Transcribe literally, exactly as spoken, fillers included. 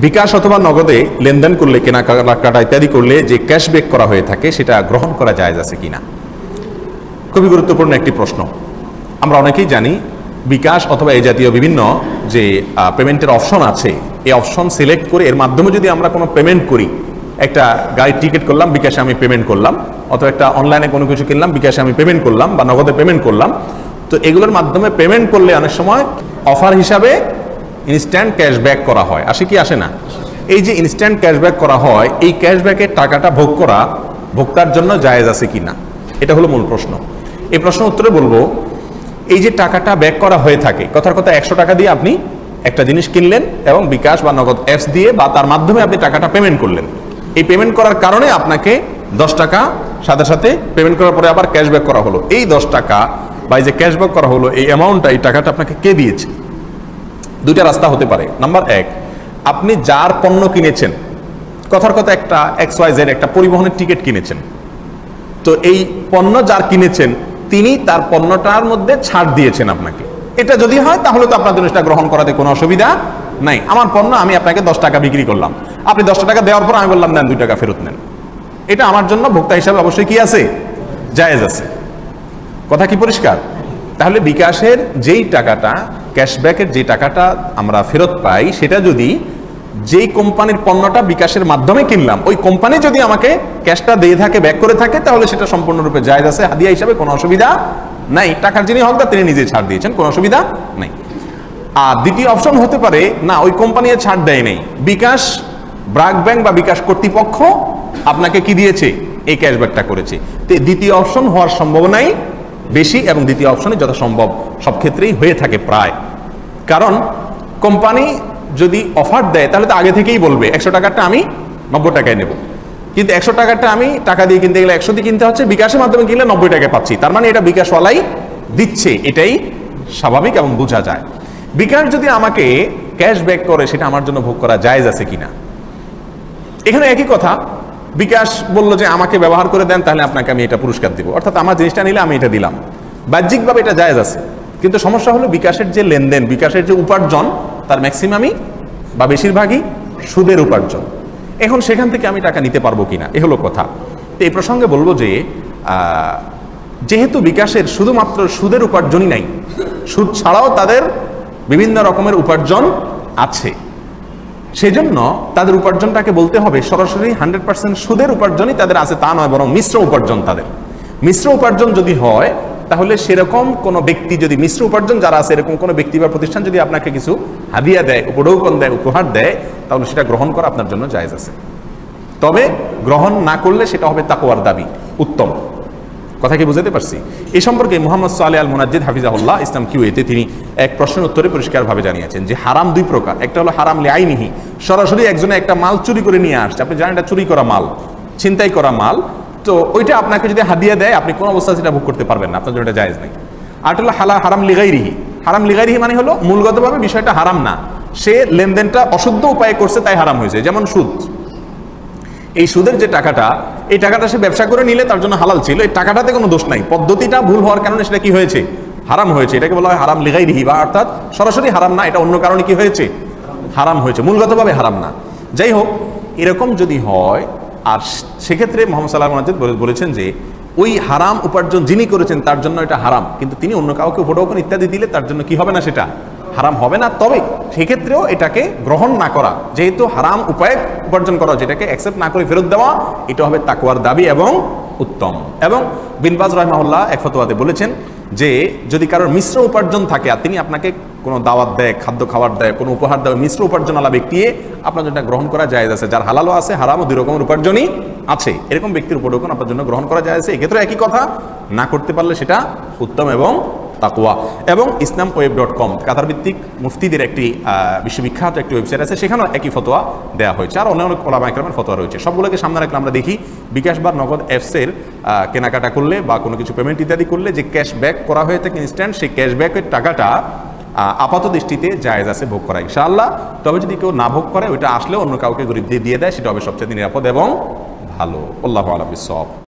বিকাশ অথবা নগদে লেনদেন করলে, কেনাকাটা ইত্যাদি করলে যে ক্যাশব্যাক করা হয়ে থাকে সেটা গ্রহণ করা জায়েজ আছে কিনা, খুবই গুরুত্বপূর্ণ একটি প্রশ্ন। আমরা অনেকেই জানি বিকাশ অথবা এই জাতীয় বিভিন্ন যে পেমেন্টের অপশন আছে, এই অপশন সিলেক্ট করে এর মাধ্যমে যদি আমরা কোনো পেমেন্ট করি, একটা গাড়ির টিকিট করলাম বিকাশে আমি পেমেন্ট করলাম, অথবা একটা অনলাইনে কোনো কিছু কিনলাম বিকাশে আমি পেমেন্ট করলাম, বা নগদে পেমেন্ট করলাম, তো এগুলোর মাধ্যমে পেমেন্ট করলে অনেক সময় অফার হিসাবে ইনস্ট্যান্ট ক্যাশব্যাক করা হয়, আসে কি আসে না? এই যে ইনস্ট্যান্ট ক্যাশব্যাক করা হয়, এই ক্যাশব্যাকের টাকাটা ভোগ করা ভোক্তার জন্য জায়েজ আছে কিনা, এটা হলো মূল প্রশ্ন। এই প্রশ্ন উত্তরে বলবো, এই যে টাকাটা ব্যাক করা হয়ে থাকে, কথার কথা একশো টাকা দিয়ে আপনি একটা জিনিস কিনলেন এবং বিকাশ বা নগদ অ্যাপস দিয়ে বা তার মাধ্যমে আপনি টাকাটা পেমেন্ট করলেন, এই পেমেন্ট করার কারণে আপনাকে দশ টাকা সাথে সাথে পেমেন্ট করার পরে আবার ক্যাশব্যাক করা হলো। এই দশ টাকা বা এই যে ক্যাশব্যাক করা হলো, এই অ্যামাউন্টটা, এই টাকাটা আপনাকে কে দিয়েছে? দুইটা রাস্তা হতে পারে। নাম্বার এক, আপনি যার পণ্য কিনেছেন, কথার কথা একটা এক্স ওয়াই জেড একটা পরিবহনের টিকিট কিনেছেন, তো এই পণ্য যার কিনেছেন তিনি তার পণ্যটার মধ্যে ছাড় দিয়েছেন আপনাকে। এটা যদি হয় তাহলে তো আপনার জিনিসটা গ্রহণ করাতে কোনো অসুবিধা নাই। আমার পণ্য আমি আপনাকে দশ টাকা বিক্রি করলাম, আপনি দশ টাকা দেওয়ার পর আমি বললাম নেন দুই টাকা ফেরত নেন, এটা আমার জন্য ভোক্তা হিসাবে অবশ্যই কি আছে, জায়েজ আছে। কথা কি পরিষ্কার? তাহলে বিকাশের যেই টাকাটা, ক্যাশব্যাকের যে টাকাটা আমরা ফেরত পাই, সেটা যদি যেই কোম্পানির পণ্যটা বিকাশের মাধ্যমে কিনলাম ওই কোম্পানি যদি আমাকে ক্যাশটা দিয়ে থাকে, ব্যাক করে থাকে, তাহলে সেটা সম্পূর্ণরূপে জায়েজ আছে, হাদিয়া হিসাবে কোনো অসুবিধা নাই। টাকার যিনি হকদার তিনি নিজে ছাড় দিয়েছেন, কোনো অসুবিধা নাই। আর দ্বিতীয় অপশন হতে পারে, না ওই কোম্পানি ছাড় দেয় নেই, বিকাশ ব্র্যাক ব্যাংক বা বিকাশ কর্তৃপক্ষ আপনাকে কি দিয়েছে, এই ক্যাশব্যাকটা করেছে। তো দ্বিতীয় অপশন হওয়ার সম্ভাবনাই বেশি, এবং দ্বিতীয় অপশনে যথাসম্ভব সব ক্ষেত্রেই হয়ে থাকে প্রায়। কারণ কোম্পানি যদি অফার দেয় তাহলে তো আগে থেকেই বলবে একশো টাকাটা আমি নব্বই টাকায় নেব, কিন্তু একশো টাকাটা আমি টাকা দিয়ে কিনতে গেলে একশো দিয়ে কিনতে হচ্ছে, বিকাশের মাধ্যমে কিনলে নব্বই টাকায় পাচ্ছি, তার মানে এটা বিকাশওয়ালাই দিচ্ছে, এটাই স্বাভাবিক এবং বোঝা যায়। বিকাশ যদি আমাকে ক্যাশব্যাক করে সেটা আমার জন্য ভোগ করা জায়েজ আছে কিনা, এখানে একই কথা। বিকাশ বললো যে আমাকে ব্যবহার করে দেন, তাহলে আপনাকে আমি এটা পুরস্কার দিব, অর্থাৎ আমার জিনিসটা নিলে আমি এটা দিলাম, বাহ্যিকভাবে এটা জায়েজ আছে। কিন্তু সমস্যা হলো বিকাশের যে লেনদেন, বিকাশের যে উপার্জন, তার ম্যাক্সিমামই বা বেশিরভাগই সুদের উপার্জন। এখন সেখান থেকে আমি টাকা নিতে পারবো কিনা, এ হলো কথা। তো এই প্রসঙ্গে বলবো যে যেহেতু বিকাশের শুধুমাত্র সুদের উপার্জনই নাই, সুদ ছাড়াও তাদের বিভিন্ন রকমের উপার্জন আছে, সেজন্য তাদের উপার্জনটাকে বলতে হবে সরাসরি হান্ড্রেড পার্সেন্ট সুদের উপার্জনই তাদের আছে তা নয়, বরং মিশ্র উপার্জন তাদের। মিশ্র উপার্জন যদি হয়, তাহলে সেরকম কোনো ব্যক্তি যদি মিশ্র উপার্জন যারা আছে এরকম কোনো ব্যক্তি বা প্রতিষ্ঠান যদি আপনাকে কিছু হাদিয়া দেয়, উপঢৌকন দেয়, উপহার দেয়, তাহলে সেটা গ্রহণ করা আপনার জন্য জায়েজ আছে। তবে গ্রহণ না করলে সেটা হবে তাকওয়ার দাবি, উত্তম। কথা কি বুঝাতে পারছি? এই সম্পর্কে মুহাম্মদ সালেহ আল মুনাজ্জিদ হাফিজাহুল্লাহ ইসলাম কিউএতে তিনি এক প্রশ্নের উত্তরে পরিষ্কারভাবে জানিয়েছেন যে হারাম দুই প্রকার। একটা হলো হারাম লিআইনিহি, সরাসরি একজনে একটা মাল চুরি করে নিয়ে আসছে, আপনি জানেন এটা চুরি করা মাল, ছিনতাই করা মাল, তো ওইটা আপনাকে যদি হাদিয়া দেয় আপনি কোন অবস্থায় সেটা ভোগ করতে পারবেন না, আপনার জন্য এটা জায়েজ নেই। আর হলো হালা হারাম লিগাইরিহি, হারাম লিগাইরিহি মানে হলো মূলগতভাবে বিষয়টা হারাম না, সে লেনদেনটা অশুদ্ধ উপায়ে করছে তাই হারাম হয়েছে। যেমন সুদ, এই সুদের যে টাকাটা, এই টাকাটা সে ব্যবসা করে নিলে তার জন্য হালাল ছিল, এই টাকাটাতে কোনো দোষ নাই, পদ্ধতিটা ভুল হওয়ার কারণে সেটা কি হয়েছে, হারাম হয়েছে। এটাকে বলা হয় হারাম লিগাইরিহি, বা অর্থাৎ সরাসরি হারাম না, এটা অন্য কারণে কি হয়েছে, হারাম হয়েছে, মূলগতভাবে হারাম না। যাই হোক, এরকম যদি হয়, আর সেক্ষেত্রে মোহাম্মদ সাল্লাল্লাহু আলাইহি ওয়াসাল্লাম বলেছেন যে ওই হারাম উপার্জন যিনি করেছেন তার জন্য এটা হারাম, কিন্তু তিনি অন্য কাউকে উপঢৌকন ইত্যাদি দিলে তার জন্য কি হবে না, সেটা হারাম হবে না। তবে সেক্ষেত্রেও এটাকে গ্রহণ না করা, যেহেতু হারাম উপায়ে উপার্জন করা, যেটাকে অ্যাকসেপ্ট না করে ফেরত দেওয়া, এটা হবে তাকওয়ার দাবি এবং উত্তম। এবং বিন বাজ রাহিমাহুল্লাহ এক ফতোয়াতে বলেছেন যে যদি কারোর মিশ্র উপার্জন থাকে আর তিনি আপনাকে কোনো দাওয়াত দেয়, খাদ্য খাবার দেয়, কোনো উপহার দেয়, মিশ্র উপার্জনওয়ালা ব্যক্তি, আপনার জন্য গ্রহণ করা জায়েজ আছে। যার হালালও আছে, হারামও দুই রকমের উপার্জনই আছে, এরকম ব্যক্তির উপঢৌকন আপনার জন্য গ্রহণ করা জায়েজ আছে। এক্ষেত্রে একই কথা, না করতে পারলে সেটা উত্তম এবং তাকওয়া। এবং ইসলাম ওয়েব ডট কম কাতার ভিত্তিক মুফতিদের একটি বিশ্ববিখ্যাত একটি ওয়েবসাইট আছে, সেখানেও একই ফতোয়া দেওয়া হয়েছে, আর অনেক অনেক ওলামা ইকরামের ফতোয়া রয়েছে। সবগুলোকে সামনে রাখলে আমরা দেখি বিকাশ বা নগদ অ্যাপসের কেনাকাটা করলে বা কোনো কিছু পেমেন্ট ইত্যাদি করলে যে ক্যাশব্যাক করা হয়ে থাকে ইনস্ট্যান্ট, সেই ক্যাশব্যাকের টাকাটা আপাত দৃষ্টিতে জায়েজ আছে ভোগ করা ইনশাআল্লাহ। তবে যদি কেউ না ভোগ করে, ওইটা আসলে অন্য কাউকে গরিব দিয়ে দিয়ে দেয়, সেটা হবে সবচেয়ে নিরাপদ এবং ভালো। আল্লাহু আ'লাম বিস-সাওয়াব।